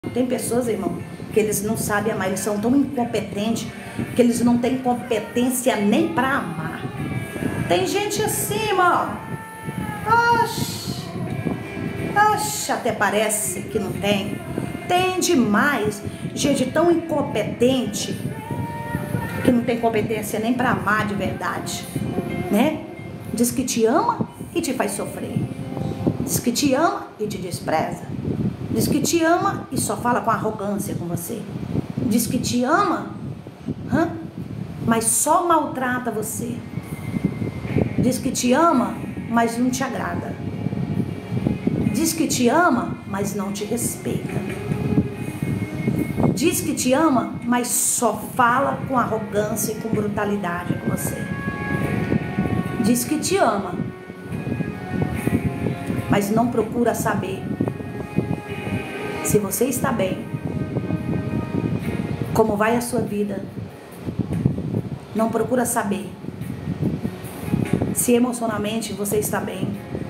Tem pessoas, irmão, que eles não sabem amar, eles são tão incompetentes que eles não têm competência nem para amar. Tem gente assim, irmão. Oxe, até parece que não tem. Tem demais. Gente tão incompetente que não tem competência nem para amar de verdade, né? Diz que te ama e te faz sofrer. Diz que te ama e te despreza. Diz que te ama e só fala com arrogância com você. Diz que te ama, mas só maltrata você. Diz que te ama, mas não te agrada. Diz que te ama, mas não te respeita. Diz que te ama, mas só fala com arrogância e com brutalidade com você. Diz que te ama, mas não procura saber se você está bem, como vai a sua vida. Não procura saber se emocionalmente você está bem.